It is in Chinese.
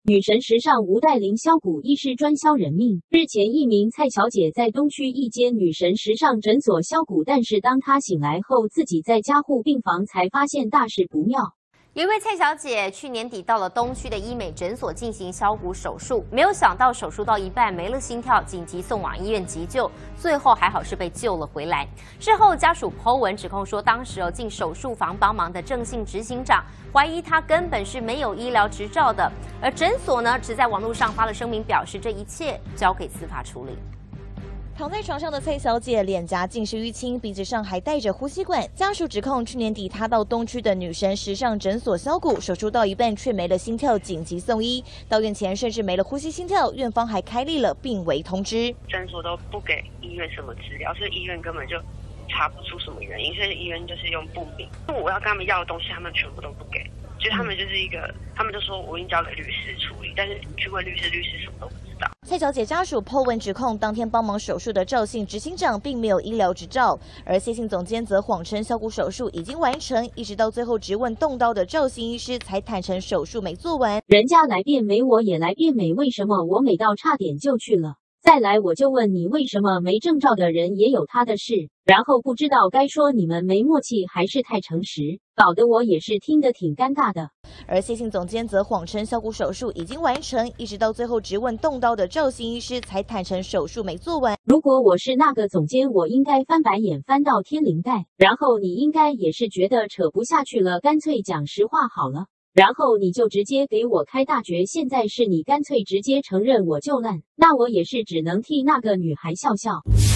女神时尚吴岱凌削骨亦是专销人命。日前，一名蔡小姐在东区一间女神时尚诊所削骨，但是当她醒来后，自己在加护病房才发现大事不妙。 有一位蔡小姐去年底到了东区的医美诊所进行削骨手术，没有想到手术到一半没了心跳，紧急送往医院急救，最后还好是被救了回来。事后家属po文指控说，当时进手术房帮忙的郑姓执行长怀疑他根本是没有医疗执照的，而诊所呢只在网络上发了声明，表示这一切交给司法处理。 躺在床上的蔡小姐脸颊尽是淤青，鼻子上还带着呼吸管。家属指控去年底她到东区的女神时尚诊所削骨，手术到一半却没了心跳，紧急送医。到院前甚至没了呼吸心跳，院方还开立了病危通知。 诊所都不给医院什么资料，所以医院根本就查不出什么原因，所以医院就是用不明。我要跟他们要的东西，他们全部都不给，就他们就是他们就说我已经交给律师处理，但是你去问律师，律师什么都不知道。 蔡小姐家属po文指控，当天帮忙手术的赵姓执行长并没有医疗执照，而谢姓总监则谎称削骨手术已经完成，一直到最后质问动刀的赵姓医师才坦诚手术没做完。 人家来变美，我也来变美，为什么我美到差点就去了？再来我就问你，为什么没证照的人也有他的事？然后不知道该说你们没默契还是太诚实，搞得我也是听得挺尴尬的。 而谢姓总监则谎称削骨手术已经完成，一直到最后质问动刀的赵姓医师才坦诚手术没做完。 如果我是那个总监，我应该翻白眼翻到天灵盖。然后你应该也是觉得扯不下去了，干脆讲实话好了。然后你就直接给我开大绝。现在是你干脆直接承认我就烂，那我也是只能替那个女孩笑笑。